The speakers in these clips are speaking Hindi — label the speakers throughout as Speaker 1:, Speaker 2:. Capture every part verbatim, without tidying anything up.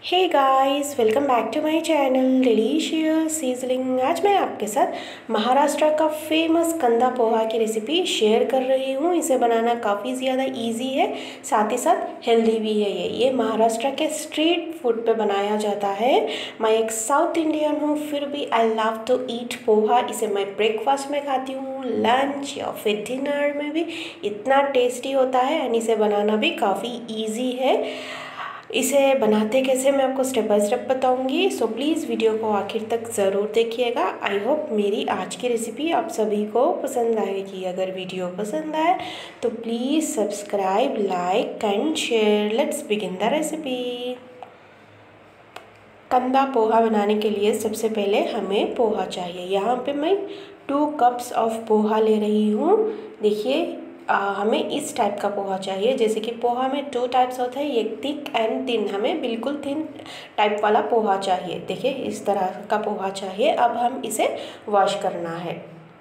Speaker 1: Hey guys, welcome back to my channel delicious sizzling. आज मैं आपके साथ महाराष्ट्र का फेमस कंदा पोहा की रेसिपी शेयर कर रही हूँ। इसे बनाना काफ़ी ज़्यादा इजी है, साथ ही साथ हेल्दी भी है। ये ये महाराष्ट्र के स्ट्रीट फूड पे बनाया जाता है। मैं एक साउथ इंडियन हूँ, फिर भी I love to eat poha. इसे मैं ब्रेकफास्ट में खाती हूँ, लंच या फिर डिनर में भी इतना टेस्टी होता है। एंड इसे बनाना भी काफ़ी ईजी है। इसे बनाते कैसे मैं आपको स्टेप बाय स्टेप बताऊंगी, सो प्लीज़ वीडियो को आखिर तक ज़रूर देखिएगा। आई होप मेरी आज की रेसिपी आप सभी को पसंद आएगी। अगर वीडियो पसंद आए तो please subscribe, like and share. Let's begin the recipe. Kanda poha बनाने के लिए सबसे पहले हमें पोहा चाहिए। यहाँ पे मैं टू कप्स ऑफ पोहा ले रही हूँ। देखिए, आ, हमें इस टाइप का पोहा चाहिए। जैसे कि पोहा में टू टाइप्स होते हैं, एक थिक एंड थिन। हमें बिल्कुल थिन टाइप वाला पोहा चाहिए। देखिए, इस तरह का पोहा चाहिए। अब हम इसे वॉश करना है।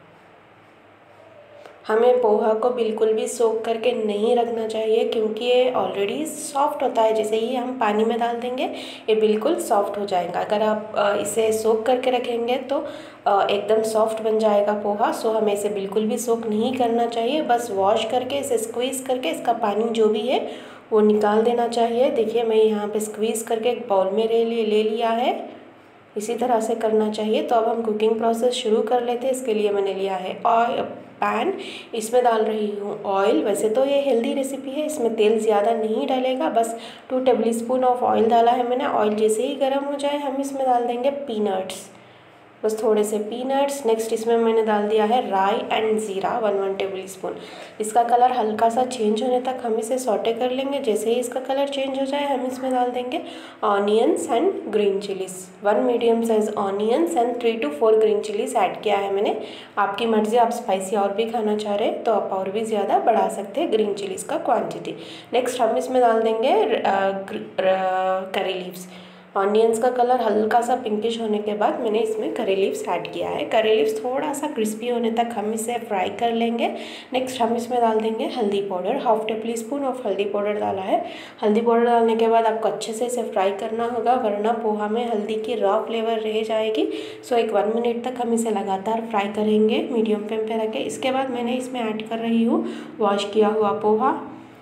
Speaker 1: हमें पोहा को बिल्कुल भी सोख करके नहीं रखना चाहिए, क्योंकि ये ऑलरेडी सॉफ्ट होता है। जैसे ही हम पानी में डाल देंगे ये बिल्कुल सॉफ्ट हो जाएगा। अगर आप इसे सोख करके रखेंगे तो एकदम सॉफ्ट बन जाएगा पोहा। सो हमें इसे बिल्कुल भी सोख नहीं करना चाहिए। बस वॉश करके इसे स्क्वीज़ करके इसका पानी जो भी है वो निकाल देना चाहिए। देखिए, मैं यहाँ पे स्क्वीज़ करके एक बाउल में ले ले लिया है। इसी तरह से करना चाहिए। तो अब हम कुकिंग प्रोसेस शुरू कर लेते हैं। इसके लिए मैंने लिया है ऑयल पैन, इसमें डाल रही हूँ ऑयल। वैसे तो ये हेल्दी रेसिपी है, इसमें तेल ज़्यादा नहीं डालेगा, बस two tablespoon of oil डाला है मैंने। ऑयल जैसे ही गर्म हो जाए हम इसमें डाल देंगे पीनट्स, बस थोड़े से पीनट्स। नेक्स्ट इसमें मैंने डाल दिया है राई एंड ज़ीरा, वन वन टेबल स्पून। इसका कलर हल्का सा चेंज होने तक हम इसे सॉटे कर लेंगे। जैसे ही इसका कलर चेंज हो जाए हम इसमें डाल देंगे onions and green chillies. One medium size onions and three two four green chillies add किया है मैंने। आपकी मर्ज़ी, आप स्पाइसी और भी खाना चाह रहे हैं तो आप और भी ज़्यादा बढ़ा सकते हैं ग्रीन चिलीज़ का क्वान्टिटी। नेक्स्ट हम इसमें डाल देंगे करी लीव्स। ऑनियंस का कलर हल्का सा पिंकिश होने के बाद मैंने इसमें करी लीव्स ऐड किया है। करी लीव्स थोड़ा सा क्रिस्पी होने तक हम इसे फ्राई कर लेंगे। नेक्स्ट हम इसमें डाल देंगे हल्दी powder. Half tablespoon of हल्दी पाउडर डाला है। हल्दी पाउडर डालने के बाद आपको अच्छे से इसे फ्राई करना होगा, वरना पोहा में हल्दी की रॉ फ्लेवर रह जाएगी। सो एक वन मिनट तक हम इसे लगातार फ्राई करेंगे मीडियम फ्लेम पे रख के। इसके बाद मैंने इसमें ऐड कर रही हूँ वॉश किया हुआ पोहा।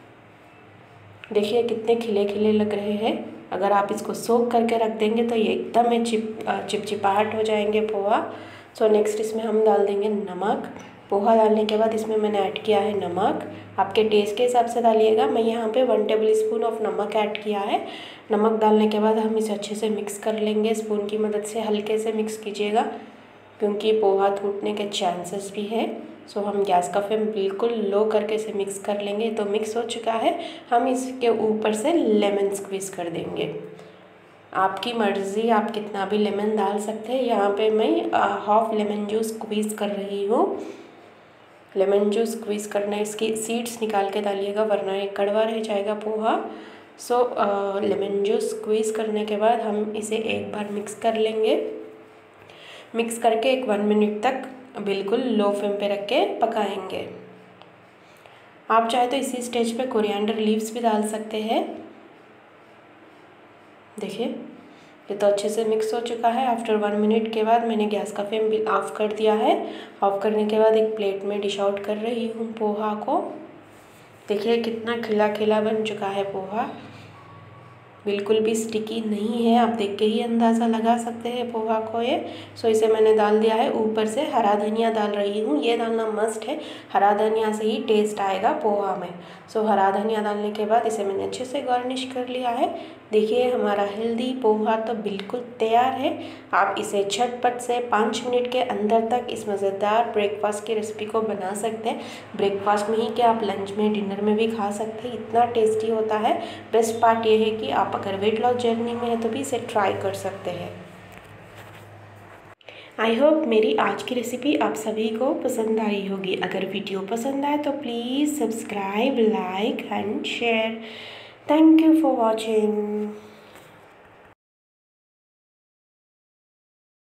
Speaker 1: देखिए कितने खिले खिले लग रहे हैं। अगर आप इसको सोख करके रख देंगे तो ये एकदम चिप चिपचिपाहट हो जाएंगे पोहा। सो नेक्स्ट इसमें हम डाल देंगे नमक। पोहा डालने के बाद इसमें मैंने ऐड किया है नमक। आपके टेस्ट के हिसाब से डालिएगा। मैं यहाँ पे वन टेबल स्पून ऑफ नमक ऐड किया है। नमक डालने के बाद हम इसे अच्छे से मिक्स कर लेंगे। स्पून की मदद से हल्के से मिक्स कीजिएगा, क्योंकि पोहा टूटने के चांसेस भी है। सो so, हम गैस का फ्लेम बिल्कुल लो करके इसे मिक्स कर लेंगे। तो मिक्स हो चुका है। हम इसके ऊपर से लेमन स्क्वीज़ कर देंगे। आपकी मर्ज़ी, आप कितना भी लेमन डाल सकते हैं। यहाँ पे मैं हाफ लेमन जूस स्क्वीज़ कर रही हूँ। लेमन जूस स्क्वीज़ करना, इसकी सीड्स निकाल के डालिएगा, वरना ये कड़वा रह जाएगा poha. So so, lemon juice squeeze करने के बाद हम इसे एक बार मिक्स कर लेंगे। मिक्स करके एक वन मिनट तक बिल्कुल लो फ्लेम पे रख के पकाएंगे। आप चाहे तो इसी स्टेज पे कोरिएंडर लीव्स भी डाल सकते हैं। देखिए, ये तो अच्छे से मिक्स हो चुका है। आफ्टर वन मिनट के बाद मैंने गैस का फ्लेम भी ऑफ कर दिया है। ऑफ करने के बाद एक प्लेट में डिश आउट कर रही हूँ पोहा को। देखिए कितना खिला खिला बन चुका है पोहा, बिल्कुल भी स्टिकी नहीं है। आप देख के ही अंदाज़ा लगा सकते हैं पोहा को ये। सो इसे मैंने डाल दिया है। ऊपर से हरा धनिया डाल रही हूँ, ये डालना मस्ट है। हरा धनिया से ही टेस्ट आएगा पोहा में। सो हरा धनिया डालने के बाद इसे मैंने अच्छे से गार्निश कर लिया है। देखिए, हमारा हेल्दी पोहा तो बिल्कुल तैयार है। आप इसे झटपट से पाँच मिनट के अंदर तक इस मज़ेदार ब्रेकफास्ट की रेसिपी को बना सकते हैं। ब्रेकफास्ट में ही क्या, आप लंच में, डिनर में भी खा सकते हैं। इतना टेस्टी होता है। बेस्ट पार्ट ये है कि आप अगर वेट लॉस जर्नी में है तो भी इसे ट्राई कर सकते हैं। आई होप मेरी आज की रेसिपी आप सभी को पसंद आई होगी। अगर वीडियो पसंद आए तो please subscribe, like and share. Thank you for watching.